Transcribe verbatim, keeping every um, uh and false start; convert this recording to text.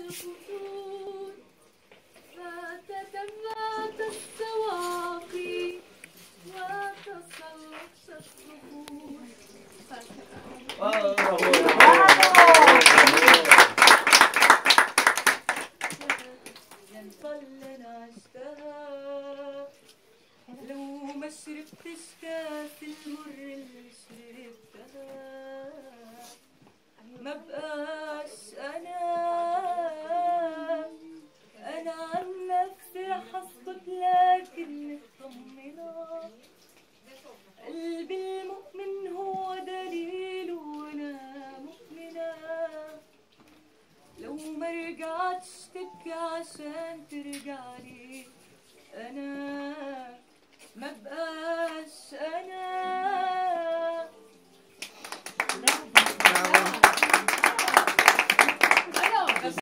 الفتون فتتبعت السواقي وتصلت الصخور. ظلنا عشتها لو ما شربتش كاس المر اللي شربتها ما بقاش انا انا عن نفسي رح اسكت لكن مطمنه قلبي المؤمن هو دليل وانا مؤمنه لو ما رجعتش تبكي عشان ترجعلي انا ما بقاش انا